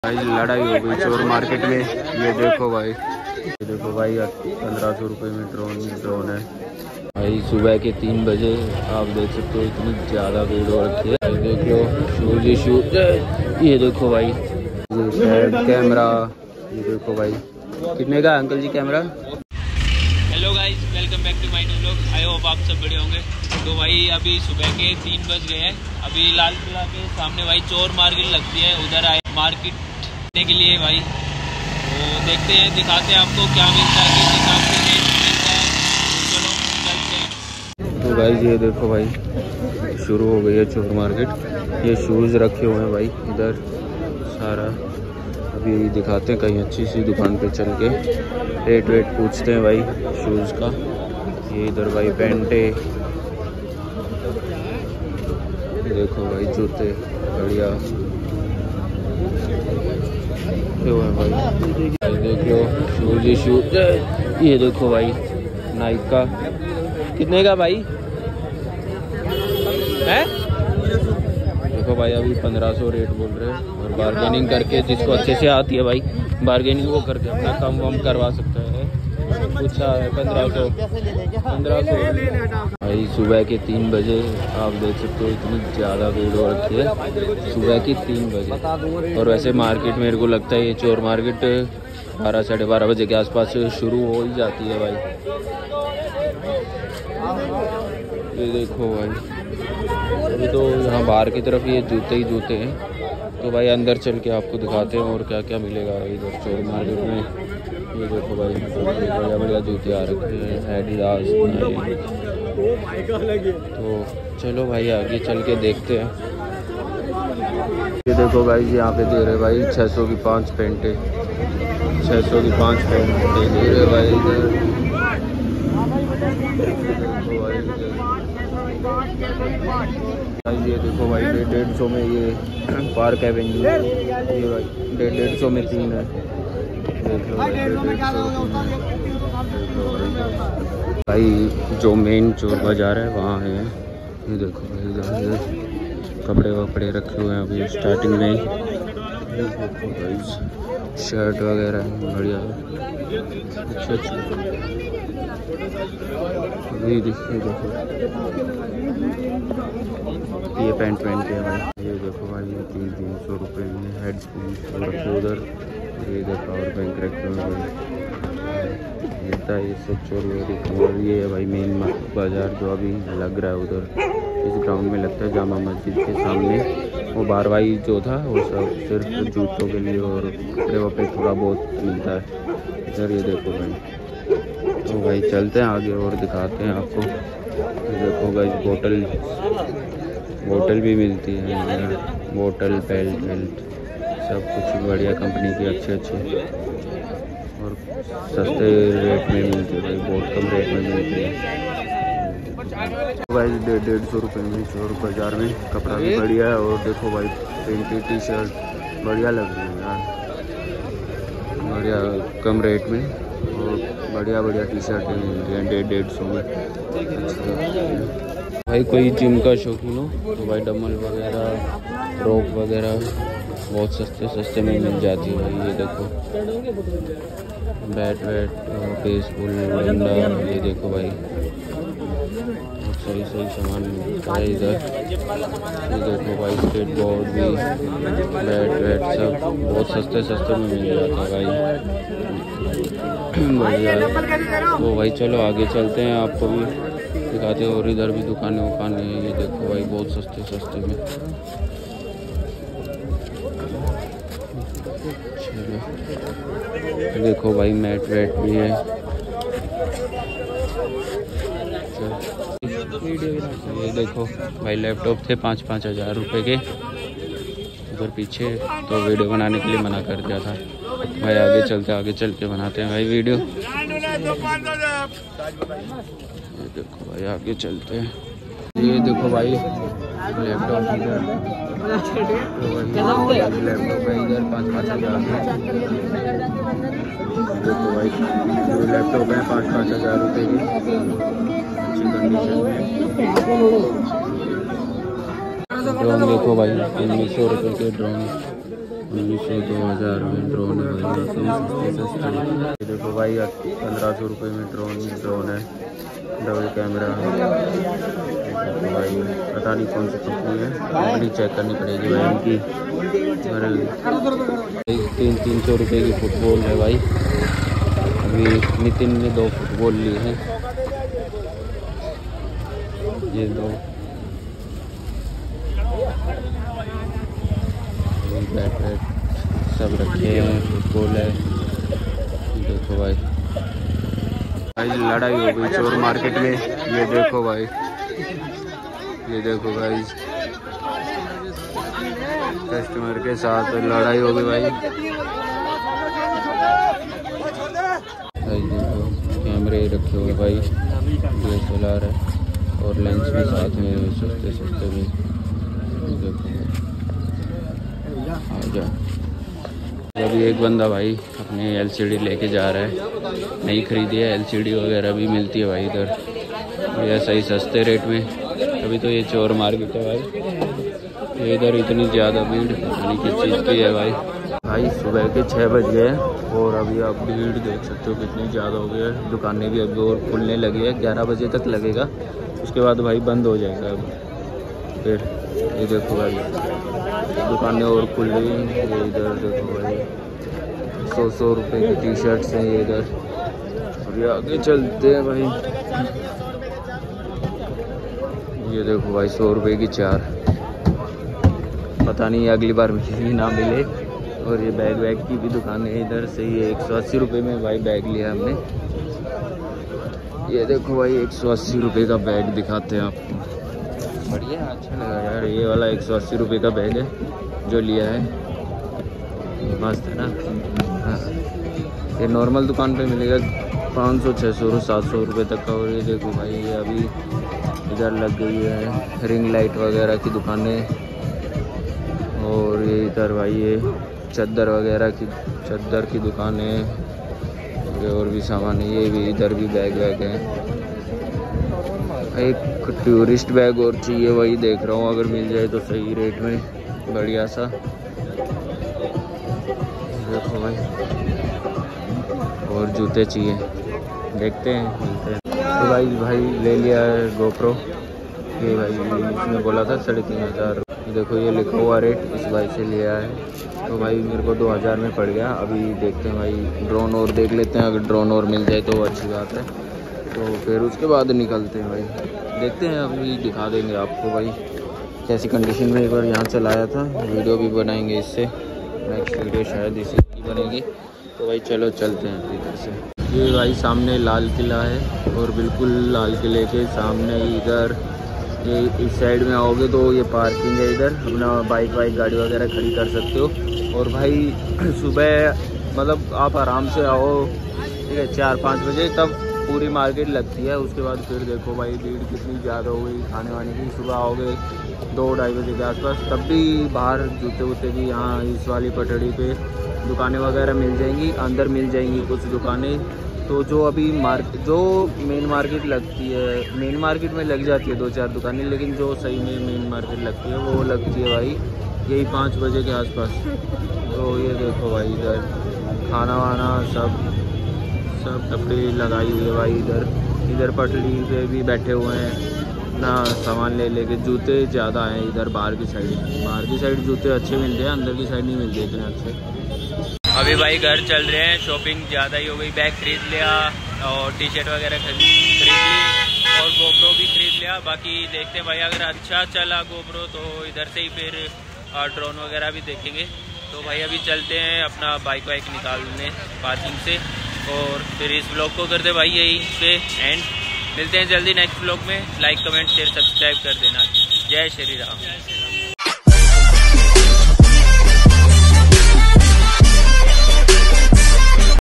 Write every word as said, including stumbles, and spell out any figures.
भाई लड़ाई हो गई चोर मार्केट में। ये देखो भाई, ये देखो भाई पंद्रह सौ रुपये में ड्रोन ड्रोन है भाई। सुबह के तीन बजे आप देख सकते हो इतनी ज़्यादा भीड़ हो रखी है। भाई देख लो शूज ही शूज। ये देखो भाई हेड कैमरा। ये देखो भाई कितने का uncle ji camera. Hello guys, welcome back to my new vlog. I hope आप सब बढ़िया होंगे। तो भाई अभी सुबह के तीन बज गए हैं। अभी लाल किला के सामने भाई चोर मार्केट लगती है, उधर आए मार्केट के लिए भाई। तो देखते हैं, दिखाते हैं आपको क्या मिलता है, किस हिसाब से रेट मिलता है। तो चलो चलते हैं। तो भाई ये देखो भाई शुरू हो गई है चोर मार्केट। ये शूज़ रखे हुए हैं भाई इधर सारा। अभी दिखाते हैं कहीं अच्छी सी दुकान पे चल के रेट वेट पूछते हैं भाई शूज़ का। ये इधर भाई पैंटे, देखो भाई जूते बढ़िया हुए हैं भाई। भाई देख लो शूज ही शूज। ये देखो भाई नाइक का कितने का भाई है। देखो भाई अभी पंद्रह सौ रेट बोल रहे हैं, और बार्गेनिंग करके जिसको अच्छे से आती है भाई बार्गेनिंग वो करके अपना कम वम करवा सकता है। पूछा है पंद्रह सौ पंद्रह सौ भाई। सुबह के तीन बजे आप देख सकते हो इतनी ज़्यादा भीड़ हो रखी है सुबह की तीन बजे। और वैसे मार्केट मेरे को लगता है ये चोर मार्केट बारह साढ़े बारह बजे के आसपास शुरू हो ही जाती है भाई। ये देखो भाई अभी तो यहाँ बाहर की तरफ ये जूते ही जूते हैं। तो भाई अंदर चल के आपको दिखाते हैं और क्या क्या मिलेगा इधर चोर मार्केट में। ये देखो भाई बढ़िया बढ़िया जूते आ रखे हैं एडिडास। तो चलो भाई आगे चल के देखते हैं। ये देखो भाई यहाँ पे दे रहे भाई छः सौ की पांच पेंटे, छः सौ की पांच पेंटे दे रहे भाई इधर। भाई ये देखो भाई डेढ़ डेढ़ सौ में ये पार्क एवेन्यू, ये भाई डेढ़ डेढ़ सौ में तीन है। देख लो भाई डेढ़ डेढ़ सौ भाई। जो मेन चोर बाजार है वहाँ है। ये देखो भाई इधर कपड़े वपड़े रखे हुए हैं अभी स्टार्टिंग में। ये देखो भाई शर्ट वगैरह बढ़िया अच्छा अच्छा। ये देखिए देखो ये पैंट पहन के है भाई। ये देखो भाई ये तीन तीन सौ रुपये में हेड स्पून रखे उधर। ये इधर पावर बैंक रखे हुए भाई मिलता है ये सब चोरी। और ये है भाई मेन बाज़ार जो अभी लग रहा है उधर इस ग्राउंड में लगता है जामा मस्जिद के सामने। वो बार भाई जो था वो सब सिर्फ जूतों के लिए और कपड़े वपड़े थोड़ा बहुत मिलता है इधर। ये देखो भाई तो भाई चलते हैं आगे और दिखाते हैं आपको। ये देखो भाई बोतल बोतल भी मिलती है, बोतल बेल्ट बेल्ट सब कुछ बढ़िया कंपनी की अच्छे अच्छे और सस्ते रेट में मिलती है भाई, बहुत कम रेट में मिलती है भाई। डेढ़ डेढ़ सौ रुपये में चोर बाजार में कपड़ा भी बढ़िया है। और देखो भाई प्रिंटेड टी शर्ट बढ़िया लग रही है यार, बढ़िया कम रेट में और बढ़िया बढ़िया टी शर्ट मिलती हैं डेढ़ डेढ़ सौ में। अच्छा भाई कोई जिम का शौकीन हो तो भाई डम्बल वगैरह रोप वगैरह बहुत सस्ते सस्ते में मिल जाती है भाई। ये देखो बैट वैट बेसबॉल डंडा। ये देखो भाई बहुत सही सही सामान मिलता है इधर। ये देखो भाई स्केट बोर्ड भी बैट वैट सब बहुत सस्ते सस्ते में मिल जाता है भाई बढ़िया। तो भाई चलो आगे चलते हैं आपको भी दिखाते हैं। और इधर भी दुकानें वुकानें हैं। ये देखो भाई बहुत सस्ते सस्ते में। चलो देखो भाई मैट वैट भी है। ये देखो भाई लैपटॉप थे पाँच पाँच हज़ार रुपये के उधर पीछे, तो वीडियो बनाने के लिए मना कर दिया था भाई। आगे चलते आगे चल के बनाते हैं भाई वीडियो। ये देखो भाई आगे चलते हैं। ये देखो भाई लैपटॉप इधर लैपटॉप है इधर पाँच पाँच हज़ार में। देखो भाई जो लैपटॉप है पाँच पाँच हज़ार रुपये की अच्छी कंडीशन में। ड्रोन देखो भाई उन्नीस सौ रुपये के ड्रोन उन्नीस सौ दो हज़ार में ड्रोन है भाई, सस्ते सस्ते। देखो भाई पंद्रह सौ रुपये में ड्रोन ड्रोन है, डबल कैमरा। देखो भाई पता नहीं कौन सी कंपनी है, कंपनी चेक करनी पड़ेगी भाई इनकी। तीन तीन सौ रुपये की फुटबॉल है भाई। अभी नितिन ने दो फुटबॉल ली है, ये दो बैट वैट सब रखे हैं, फुटबॉल है। देखो भाई भाई लड़ाई हो गई चोर मार्केट में। ये देखो भाई, ये देखो भाई कस्टमर के साथ लड़ाई हो गई भाई। भाई देखो कैमरे रखे हुए भाई, डी एस एल आर है और लेंस भी साथ में सस्ते सस्ते भी। देखो आजा। अभी एक बंदा भाई अपने एलसीडी लेके जा रहा है, नहीं खरीदी है। एलसीडी वगैरह भी मिलती है भाई इधर, ऐसा ही सस्ते रेट में। अभी तो ये चोर मार्केट है भाई, ये इधर इतनी ज़्यादा भीड़ नहीं किस चीज़ की है भाई। भाई सुबह के छः बज गए और अभी आप भीड़ देख सकते हो कितनी ज़्यादा हो गई है। दुकानें भी अभी और खुलने लगी है, ग्यारह बजे तक लगेगा, उसके बाद भाई बंद हो जाएगा अब फिर। ये देखो भाई दुकानें और खुल गई। ये इधर देखो भाई सौ सौ रुपये की टी शर्ट्स हैं ये इधर। अभी आगे चलते हैं भाई। ये देखो भाई सौ रुपये की चार, पता नहीं अगली बार मिले ना मिले। और ये बैग वैग की भी दुकान है इधर से। ये एक सौ अस्सी रुपये में भाई बैग लिया हमने। ये देखो भाई एक सौ अस्सी रुपये का बैग दिखाते हैं आपको, बढ़िया अच्छा लगा यार। ये वाला एक सौ अस्सी रुपये का बैग है जो लिया है, मस्त है ना। हाँ ये नॉर्मल दुकान पे मिलेगा पाँच सौ छः सौ सात सौ रुपये तक का। और ये देखो भाई ये अभी इधर लग गई है रिंग लाइट वगैरह की दुकानें। और ये इधर भाई ये चद्दर वगैरह की चद्दर की दुकानें और भी सामान है। ये भी इधर भी बैग वैग है। एक टूरिस्ट बैग और चाहिए, वही देख रहा हूँ अगर मिल जाए तो सही रेट में बढ़िया सा। देखो भाई और जूते चाहिए, देखते हैं मिलते हैं। तो भाई भाई ले लिया है गोप्रो। ये भाई इसने बोला था साढ़े तीन हज़ार। देखो ये लिखा हुआ रेट इस भाई से लिया है, तो भाई मेरे को दो हज़ार में पड़ गया। अभी देखते हैं भाई ड्रोन और देख लेते हैं, अगर ड्रोन और मिल जाए तो अच्छी बात है। तो फिर उसके बाद निकलते हैं भाई, देखते हैं। अभी दिखा देंगे आपको भाई कैसी कंडीशन में। एक बार यहाँ चलाया था, वीडियो भी बनाएंगे इससे, नेक्स्ट वीडियो शायद इसी की बनेगी। तो भाई चलो चलते हैं इधर से। ये भाई सामने लाल किला है और बिल्कुल लाल किले के सामने इधर ये इस साइड में आओगे तो ये पार्किंग है, इधर अपना बाइक वाइक गाड़ी वगैरह खड़ी कर सकते हो। और भाई सुबह मतलब आप आराम से आओ, ठीक है, चार पाँच बजे तब पूरी मार्केट लगती है। उसके बाद फिर देखो भाई भीड़ कितनी ज़्यादा हो गई खाने वाने की। सुबह आओगे दो ढाई बजे के आसपास, तब भी बाहर जूते वूते भी यहाँ इस वाली पटड़ी पे दुकानें वगैरह मिल जाएंगी, अंदर मिल जाएंगी कुछ दुकानें। तो जो अभी मार्केट जो मेन मार्केट लगती है, मेन मार्केट में लग जाती है दो चार दुकानें, लेकिन जो सही में मेन मार्केट लगती है वो लगती है भाई यही पाँच बजे के आसपास। तो ये देखो भाई इधर खाना वाना सब सब टपड़ी लगाई हुई है भाई। इधर इधर पटड़ी पे भी बैठे हुए हैं ना, सामान ले लेके। जूते ज़्यादा हैं इधर बाहर की साइड, बाहर की साइड जूते अच्छे मिलते हैं, अंदर की साइड नहीं मिलते इतने अच्छे। अभी भाई घर चल रहे हैं, शॉपिंग ज़्यादा ही हो गई। बैग खरीद लिया और टी शर्ट वगैरह खरीद ली और गोप्रो भी खरीद लिया। बाकी देखते हैं भाई अगर अच्छा चला गोप्रो तो इधर से ही फिर ड्रोन वगैरह भी देखेंगे। तो भाई अभी चलते हैं अपना बाइक वाइक निकालने पार्किंग से और फिर इस ब्लॉग को करते भाई यही पे एंड। मिलते हैं जल्दी नेक्स्ट ब्लॉग में। लाइक कमेंट शेयर सब्सक्राइब कर देना। जय श्री राम।